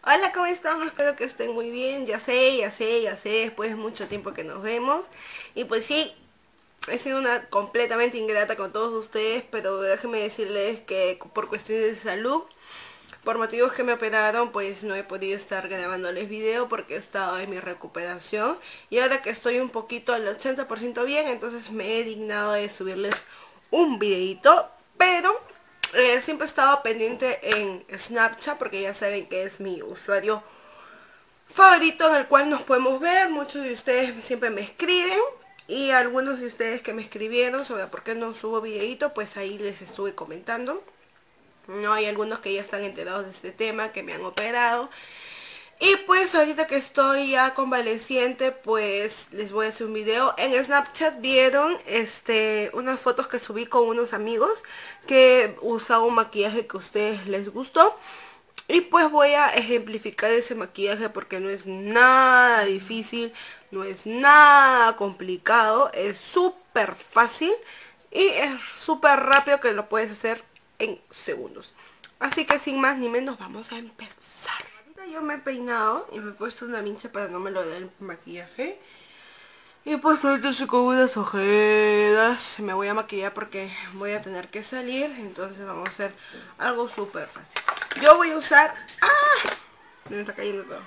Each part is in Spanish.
Hola, ¿cómo están? Espero que estén muy bien. Ya sé, después de mucho tiempo que nos vemos. Y pues sí, he sido una completamente ingrata con todos ustedes, pero déjenme decirles que por cuestiones de salud, por motivos que me operaron, pues no he podido estar grabándoles video porque he estado en mi recuperación. Y ahora que estoy un poquito al 80% bien, entonces me he dignado de subirles un videito, pero siempre he estado pendiente en Snapchat porque ya saben que es mi usuario favorito en el cual nos podemos ver. Muchos de ustedes siempre me escriben y algunos de ustedes que me escribieron sobre por qué no subo videito, pues ahí les estuve comentando. No, hay algunos que ya están enterados de este tema, que me han operado. Y pues ahorita que estoy ya convaleciente, pues les voy a hacer un video. En Snapchat vieron unas fotos que subí con unos amigos que usaba un maquillaje que a ustedes les gustó. Y pues voy a ejemplificar ese maquillaje porque no es nada difícil, no es nada complicado, es súper fácil y es súper rápido que lo puedes hacer en segundos. Así que sin más ni menos vamos a empezar. Ahorita yo me he peinado y me he puesto una pinza para no me lo dé el maquillaje. Y pues ahorita estoy con unas ojeras. Me voy a maquillar porque voy a tener que salir. Entonces vamos a hacer algo súper fácil. Yo voy a usar... ¡Ah! Me está cayendo todo.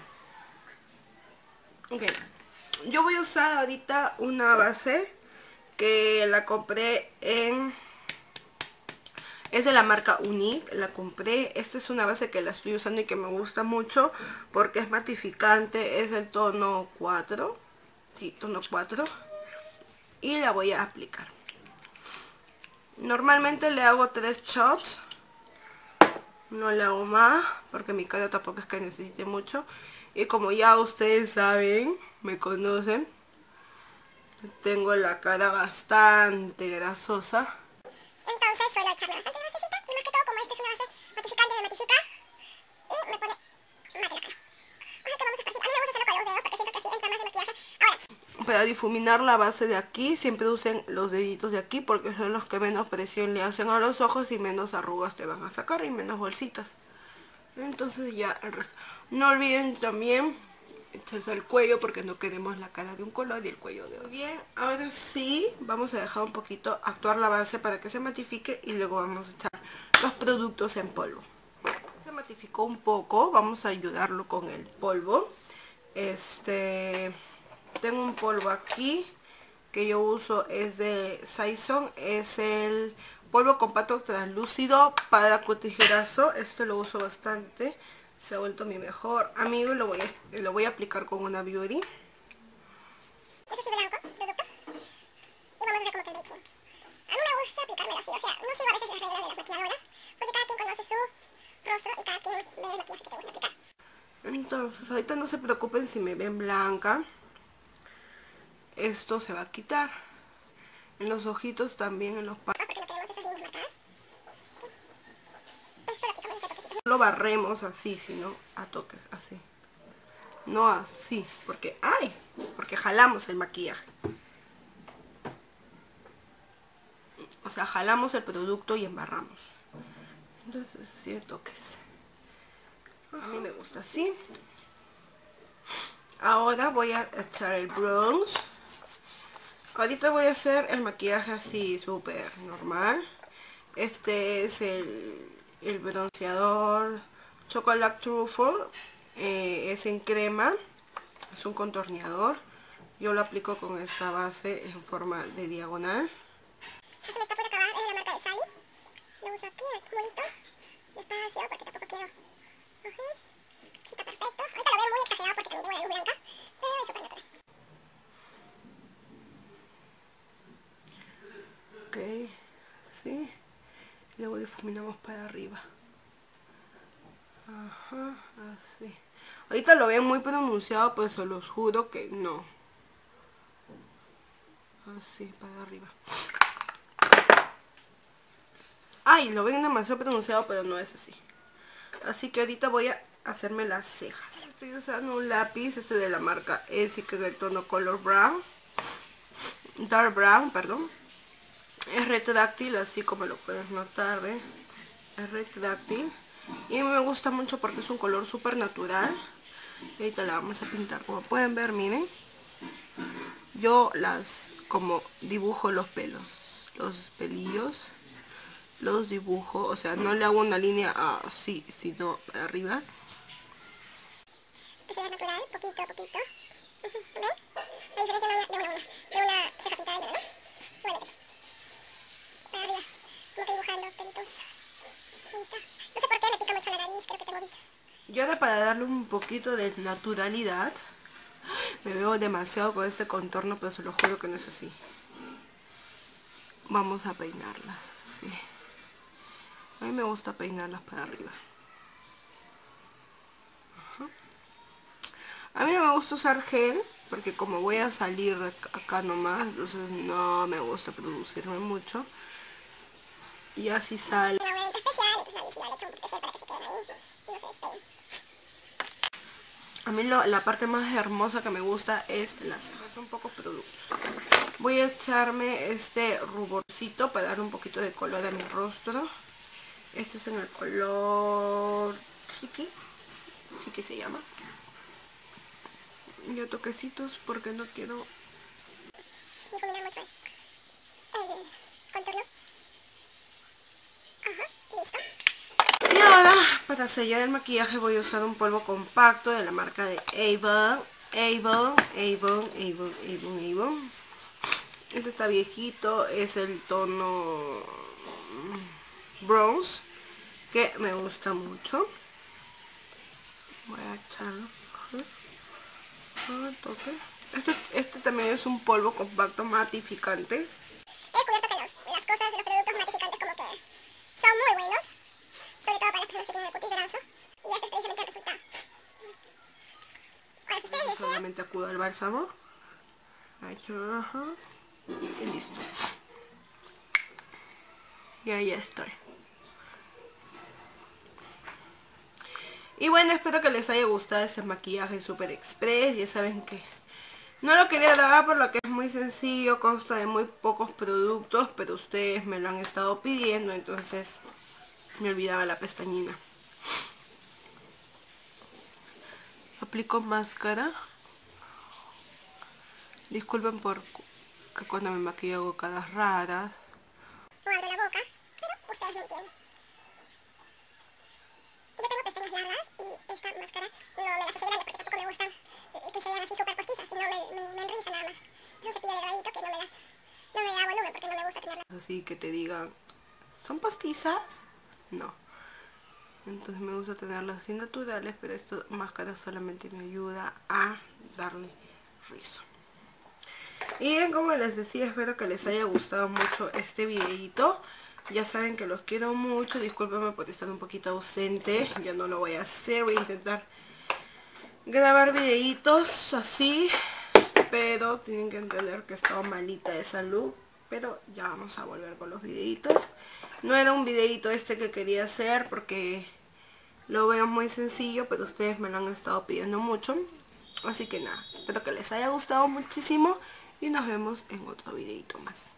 Ok. Yo voy a usar ahorita una base que la compré en... Es de la marca Unique, la compré. Esta es una base que la estoy usando y que me gusta mucho porque es matificante. Es el tono 4. Sí, tono 4. Y la voy a aplicar. Normalmente le hago 3 shots. No le hago más porque mi cara tampoco es que necesite mucho. Y como ya ustedes saben, me conocen, tengo la cara bastante grasosa. Entonces suelo echarme bastante grasecita. Y más que todo, como esta es una base matificante, me matifica y me pone mate la cara. O sea que vamos a esparcir. A mí me gusta hacerlo con los dedos porque siento que así entra más de maquillaje. Ahora, para difuminar la base de aquí, siempre usen los deditos de aquí porque son los que menos presión le hacen a los ojos y menos arrugas te van a sacar y menos bolsitas. Entonces ya el resto. No olviden también echarse el cuello porque no queremos la cara de un color y el cuello de otro. Bien, ahora sí vamos a dejar un poquito actuar la base para que se matifique y luego vamos a echar los productos en polvo. Se matificó un poco, vamos a ayudarlo con el polvo. Tengo un polvo aquí que yo uso, es de Saison, es el polvo compacto translúcido para cotijerazo. Esto lo uso bastante, se ha vuelto mi mejor amigo y lo voy a aplicar con una Beauty. Este es blanco, producto, y vamos a hacer como que el bleaching. A mí me gusta aplicármelo así, o sea, no sigo a veces las reglas de las maquilladoras, porque cada quien conoce su rostro y cada quien ve el maquillaje que te gusta aplicar. Entonces, ahorita no se preocupen si me ven blanca. Esto se va a quitar. En los ojitos también, en los párpados. Porque no tenemos esas líneas marcadas. Esto lo aplicamos en toquecitos. Lo barremos así, sino a toques, así. No así, porque porque jalamos el maquillaje. O sea, jalamos el producto y embarramos. Entonces, sí, de toques. A mí me gusta así. Ahora voy a echar el bronze. Ahorita voy a hacer el maquillaje así súper normal. Este es el bronceador Chocolate Truffle. Es en crema. Es un contorneador. Yo lo aplico con esta base en forma de diagonal. Este me está por acabar, es de la marca de Sally. Lo uso aquí, bonito. Despacio, porque tampoco quiero... Sí, está perfecto. Ahorita lo veo muy exagerado porque también tengo la luz blanca. Pero es súper natural. Ok, sí, luego difuminamos para arriba. Ajá, así. Ahorita lo ven muy pronunciado, pues se los juro que no. Así, para arriba. Ay, lo ven demasiado pronunciado, pero no es así. Así que ahorita voy a hacerme las cejas. Estoy usando un lápiz, de la marca Essie, que es del tono Color Brown. Dark Brown, perdón. Es retráctil, así como lo puedes notar, ¿ves? Es retráctil. Y a mí me gusta mucho porque es un color súper natural. Y ahorita la vamos a pintar. Como pueden ver, miren. Yo como dibujo los pelos, los pelillos. Los dibujo, o sea, no le hago una línea así, sino para arriba. Que sea natural, poquito a poquito. ¿Ven? La diferencia de una ceja pintada y de otra, ¿no? Igual para arriba, como que dibujando pelitos. Ahí está. No sé por qué me pica mucho la nariz, creo que tengo bichos. Y ahora para darle un poquito de naturalidad, me veo demasiado con este contorno, pero se lo juro que no es así. Vamos a peinarlas, sí. A mí me gusta peinarlas para arriba. Ajá. A mí no me gusta usar gel, porque como voy a salir de acá nomás, entonces no me gusta producirme mucho. Y así sale. Tiene una especial, entonces ahí sí ya le echo un poquito de gel para que se queden ahí y no se despeguen. A mí la parte más hermosa que me gusta es las cejas, un poco productos. Voy a echarme este ruborcito para dar un poquito de color a mi rostro. Este es en el color chiqui se llama. Yo toquecitos porque no quiero... Y combinar mucho el contorno. Ajá, listo. Y ahora, para sellar el maquillaje voy a usar un polvo compacto de la marca de Avon. Este está viejito, es el tono bronze, que me gusta mucho. Voy a echarlo. Toque. Este también es un polvo compacto matificante. He descubierto que las cosas, los productos matificantes como que son muy buenos. Sobre todo para las personas que tienen el cutis graso. Y este es precisamente el resultado. Ahora, si ustedes desean, Solamente acudo al bálsamo. Ajá. Y listo. Y ahí estoy. Y bueno, espero que les haya gustado ese maquillaje super express. Ya saben que no lo quería grabar por lo que es muy sencillo, consta de muy pocos productos, pero ustedes me lo han estado pidiendo, entonces me olvidaba la pestañina. Aplico máscara. Disculpen por que cuando me maquillo hago caras raras. no abro la boca, pero ustedes me entienden. Y yo tengo pestañas largas y esta máscara no me las hace grandes porque tampoco me gustan que se vean así súper postizas, sino me enriza nada más. Es un cepillo delgadito que no me da volumen porque no me gusta tenerlas. Así que te digan, ¿son postizas? No. Entonces me gusta tenerlas así naturales, pero esta máscara solamente me ayuda a darle rizo. Y bien, como les decía, espero que les haya gustado mucho este videito. Ya saben que los quiero mucho, discúlpenme por estar un poquito ausente, ya no lo voy a hacer, voy a intentar grabar videitos así, pero tienen que entender que estaba malita de salud, pero ya vamos a volver con los videitos. No era un videito este que quería hacer porque lo veo muy sencillo, pero ustedes me lo han estado pidiendo mucho, así que nada, espero que les haya gustado muchísimo y nos vemos en otro videito más.